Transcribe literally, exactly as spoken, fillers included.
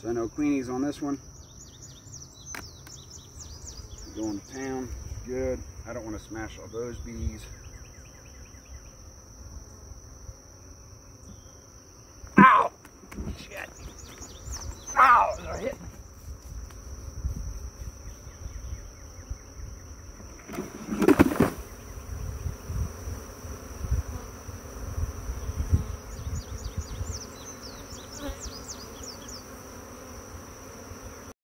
So no queenies on this one. Going to town, good. I don't want to smash all those bees.